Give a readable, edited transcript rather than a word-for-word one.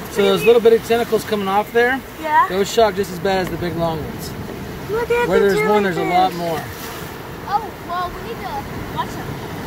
So those little bitty tentacles coming off there, Yeah. those shock just as bad as the big long ones. Look at Where the there's one, there's a jellyfish. lot more. Oh, well, we need to watch them.